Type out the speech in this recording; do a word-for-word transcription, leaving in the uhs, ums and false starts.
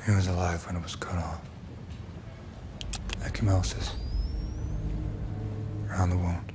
He was alive when it was cut off. Ecchymosis. Around the wound.